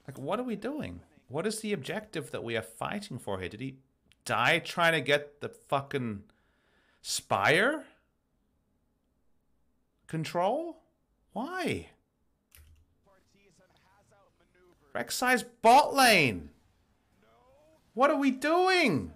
Like, what are we doing? What is the objective that we are fighting for here? Did he die trying to get the fucking Spire control? Why? Rek'Sai's bot lane. What are we doing?